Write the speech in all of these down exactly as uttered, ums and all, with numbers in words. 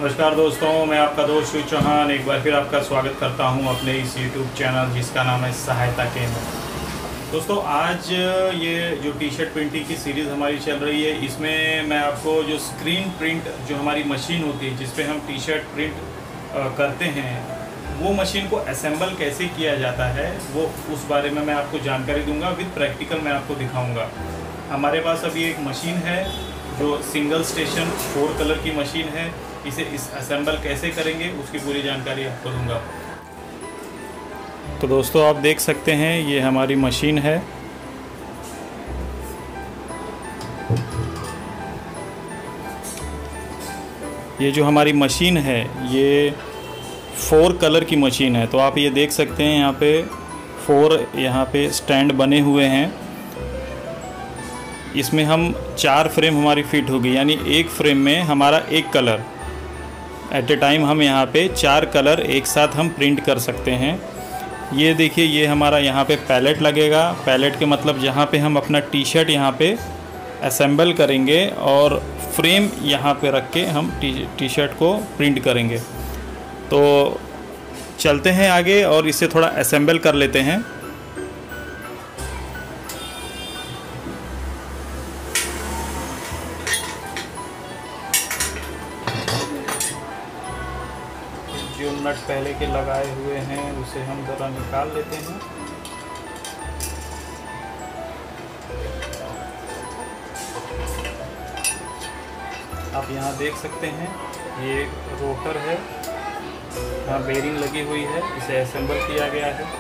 नमस्कार दोस्तों, मैं आपका दोस्त शिव चौहान एक बार फिर आपका स्वागत करता हूं अपने इस यूट्यूब चैनल जिसका नाम है सहायता केंद्र। दोस्तों, आज ये जो टी शर्ट प्रिंटिंग की सीरीज़ हमारी चल रही है, इसमें मैं आपको जो स्क्रीन प्रिंट जो हमारी मशीन होती है जिस पे हम टी शर्ट प्रिंट करते हैं, वो मशीन को असेंबल कैसे किया जाता है वो उस बारे में मैं आपको जानकारी दूंगा। विद प्रैक्टिकल मैं आपको दिखाऊंगा। हमारे पास अभी एक मशीन है जो सिंगल स्टेशन फोर कलर की मशीन है। इसे इस असेंबल कैसे करेंगे उसकी पूरी जानकारी आपको दूंगा। तो दोस्तों, आप देख सकते हैं ये हमारी मशीन है। ये जो हमारी मशीन है ये फोर कलर की मशीन है। तो आप ये देख सकते हैं यहाँ पे फोर यहाँ पे स्टैंड बने हुए हैं। इसमें हम चार फ्रेम हमारी फिट होगी, यानी एक फ्रेम में हमारा एक कलर एट ए टाइम हम यहाँ पे चार कलर एक साथ हम प्रिंट कर सकते हैं। ये देखिए, ये हमारा यहाँ पे पैलेट लगेगा। पैलेट के मतलब जहाँ पे हम अपना टी शर्ट यहाँ पे असेंबल करेंगे और फ्रेम यहाँ पे रख के हम टी टी शर्ट को प्रिंट करेंगे। तो चलते हैं आगे और इसे थोड़ा असेंबल कर लेते हैं। जो नट पहले के लगाए हुए हैं उसे हम ज़रा निकाल लेते हैं। आप यहाँ देख सकते हैं ये रोटर है, यहाँ बेरिंग लगी हुई है, इसे असेंबल किया गया है।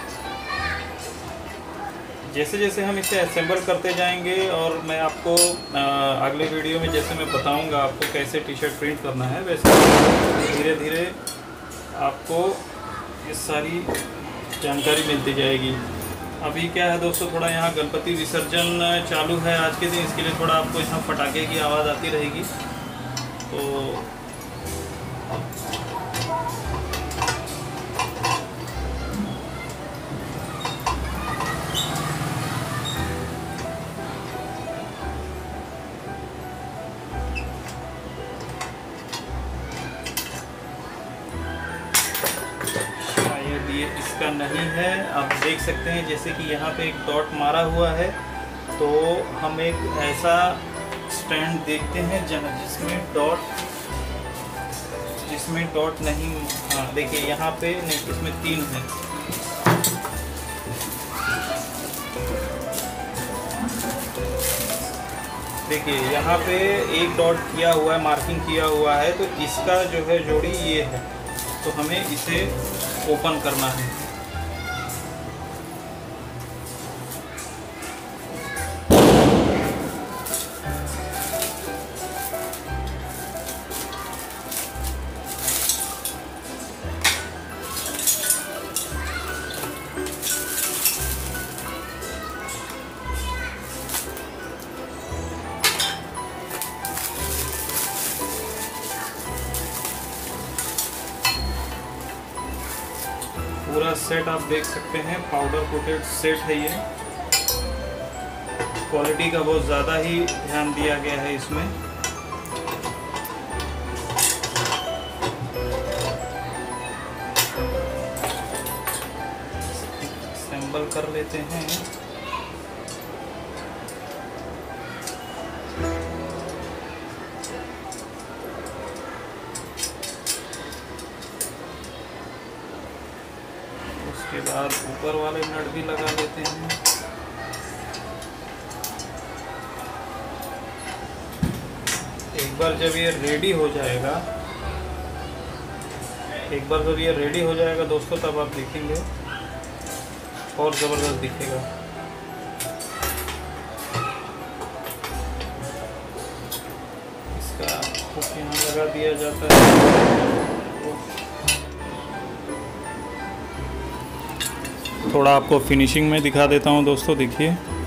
जैसे जैसे हम इसे असेंबल करते जाएंगे और मैं आपको आ, अगले वीडियो में जैसे मैं बताऊंगा आपको कैसे टी शर्ट प्रिंट करना है, वैसे धीरे धीरे आपको ये सारी जानकारी मिलती जाएगी। अभी क्या है दोस्तों, थोड़ा यहाँ गणपति विसर्जन चालू है आज के दिन, इसके लिए थोड़ा आपको यहाँ पटाखे की आवाज़ आती रहेगी। तो ये इसका नहीं है। आप देख सकते हैं जैसे कि यहाँ पे एक डॉट मारा हुआ है, तो हम एक ऐसा स्टैंड देखते हैं जहाँ जिसमें डॉट जिसमें डॉट नहीं, हाँ देखिए यहाँ पे नहीं, इसमें तीन है। देखिए यहाँ पे एक डॉट किया हुआ है, मार्किंग किया हुआ है, तो इसका जो है जोड़ी ये है। तो हमें इसे ओपन करना है। पूरा सेट आप देख सकते हैं, पाउडर कोटेड सेट है ये। क्वालिटी का बहुत ज़्यादा ही ध्यान दिया गया है इसमें। असेंबल कर लेते हैं। उसके बाद ऊपर वाले नट भी लगा लेते हैं। एक बार जब ये रेडी हो जाएगा एक बार जब ये रेडी हो जाएगा दोस्तों, तब आप देखेंगे और ज़बरदस्त दिखेगा। इसका हुक यहाँ लगा दिया जाता है। थोड़ा आपको फिनिशिंग में दिखा देता हूँ दोस्तों। देखिए,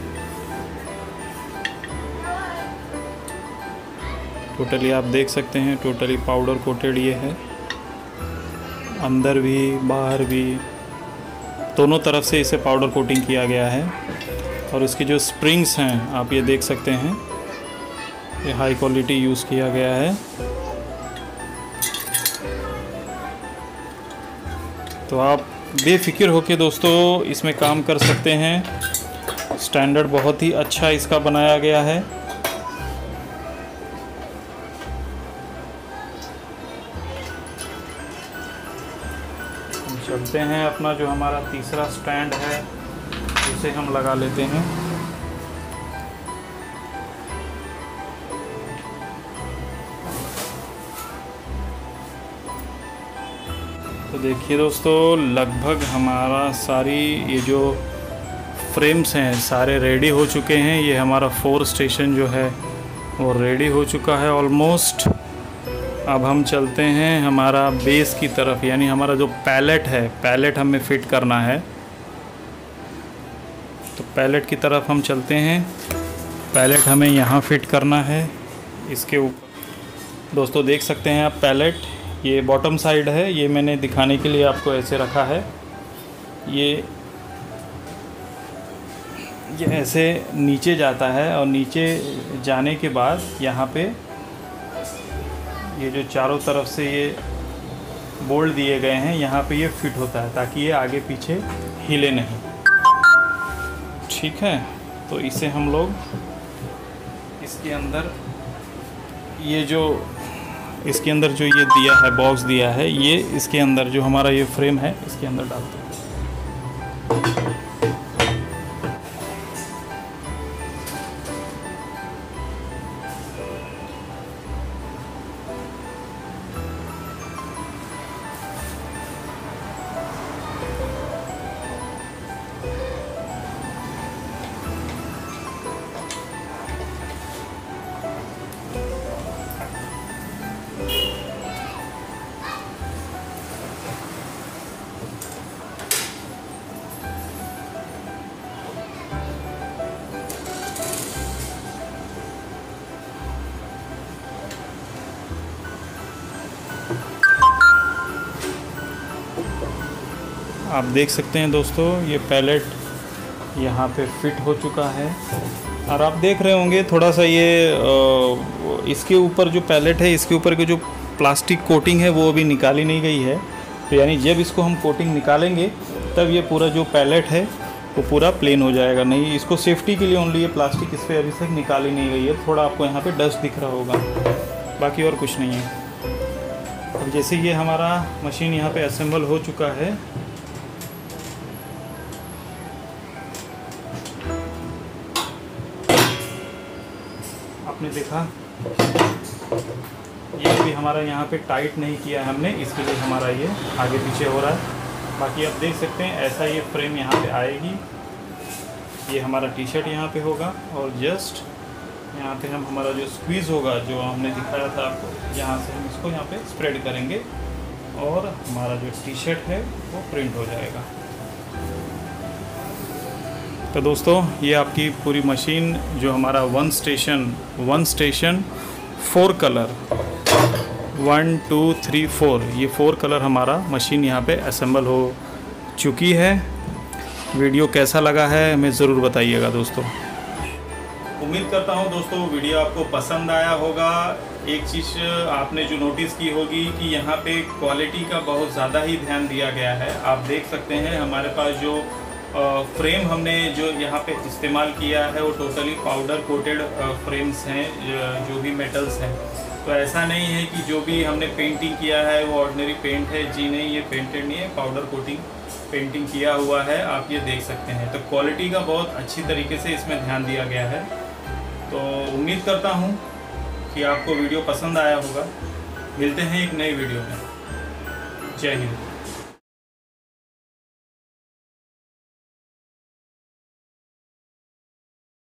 टोटली आप देख सकते हैं, टोटली पाउडर कोटेड ये है। अंदर भी बाहर भी दोनों तरफ से इसे पाउडर कोटिंग किया गया है। और इसकी जो स्प्रिंग्स हैं आप ये देख सकते हैं, ये हाई क्वालिटी यूज़ किया गया है। तो आप बेफिक्र होके दोस्तों इसमें काम कर सकते हैं। स्टैंडर्ड बहुत ही अच्छा इसका बनाया गया है। हम चलते हैं, अपना जो हमारा तीसरा स्टैंड है उसे हम लगा लेते हैं। तो देखिए दोस्तों, लगभग हमारा सारी ये जो फ्रेम्स हैं सारे रेडी हो चुके हैं। ये हमारा फोर स्टेशन जो है वो रेडी हो चुका है ऑलमोस्ट। अब हम चलते हैं हमारा बेस की तरफ, यानी हमारा जो पैलेट है, पैलेट हमें फिट करना है। तो पैलेट की तरफ हम चलते हैं। पैलेट हमें यहाँ फिट करना है इसके ऊपर। दोस्तों देख सकते हैं आप, पैलेट ये बॉटम साइड है। ये मैंने दिखाने के लिए आपको ऐसे रखा है। ये ये ऐसे नीचे जाता है और नीचे जाने के बाद यहाँ पे ये जो चारों तरफ से ये बोल्ट दिए गए हैं, यहाँ पे ये फिट होता है ताकि ये आगे पीछे हिले नहीं। ठीक है, तो इसे हम लोग इसके अंदर ये जो इसके अंदर जो ये दिया है, बॉक्स दिया है, ये इसके अंदर जो हमारा ये फ्रेम है इसके अंदर डालते हैं। आप देख सकते हैं दोस्तों, ये पैलेट यहाँ पे फिट हो चुका है। और आप देख रहे होंगे थोड़ा सा ये इसके ऊपर जो पैलेट है, इसके ऊपर की जो प्लास्टिक कोटिंग है वो अभी निकाली नहीं गई है। तो यानी जब इसको हम कोटिंग निकालेंगे तब ये पूरा जो पैलेट है वो पूरा प्लेन हो जाएगा। नहीं, इसको सेफ्टी के लिए ओनली ये प्लास्टिक इस पर अभी तक निकाली नहीं गई है। थोड़ा आपको यहाँ पे डस्ट दिख रहा होगा, बाकी और कुछ नहीं है। अब जैसे ये हमारा मशीन यहाँ पे असेंबल हो चुका है, आपने देखा ये भी हमारा यहाँ पे टाइट नहीं किया है हमने, इसके लिए हमारा ये आगे पीछे हो रहा है। बाकी आप देख सकते हैं ऐसा ये फ्रेम यहाँ पे आएगी। ये हमारा टी शर्ट यहाँ पे होगा और जस्ट यहाँ पे हम हमारा जो स्क्वीज़ होगा जो हमने दिखाया था आपको, यहाँ से हम इसको यहाँ पे स्प्रेड करेंगे और हमारा जो टी शर्ट है वो प्रिंट हो जाएगा। तो दोस्तों ये आपकी पूरी मशीन जो हमारा one station one station four colour one two three four ये फोर कलर हमारा मशीन यहाँ पे असेंबल हो चुकी है। वीडियो कैसा लगा है हमें ज़रूर बताइएगा दोस्तों। उम्मीद करता हूँ दोस्तों वीडियो आपको पसंद आया होगा। एक चीज़ आपने जो नोटिस की होगी कि यहाँ पे क्वालिटी का बहुत ज़्यादा ही ध्यान दिया गया है। आप देख सकते हैं हमारे पास जो फ्रेम हमने जो यहाँ पे इस्तेमाल किया है वो टोटली पाउडर कोटेड फ्रेम्स हैं, जो भी मेटल्स हैं। तो ऐसा नहीं है कि जो भी हमने पेंटिंग किया है वो ऑर्डिनरी पेंट है। जी नहीं, ये पेंटेड नहीं है, पाउडर कोटिंग पेंटिंग किया हुआ है, आप ये देख सकते हैं। तो क्वालिटी का बहुत अच्छी तरीके से इसमें ध्यान दिया गया है। तो उम्मीद करता हूँ कि आपको वीडियो पसंद आया होगा। मिलते हैं एक नई वीडियो में। जय हिंद।